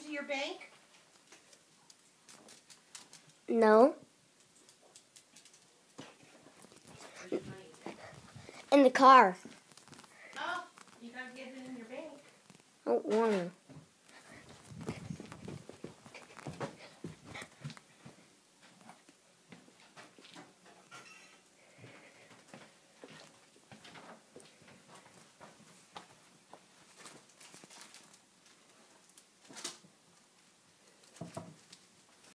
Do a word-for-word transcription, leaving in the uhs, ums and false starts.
into your bank? No. Where's your money? In the car. Oh, you gotta get it in your bank. I don't want to.